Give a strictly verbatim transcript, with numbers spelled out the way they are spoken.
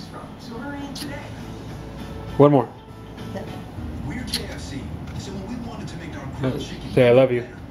from. So hurry in today. One more. We're K F C, so when we wanted to make our Uh, grilled chicken say I love you. better,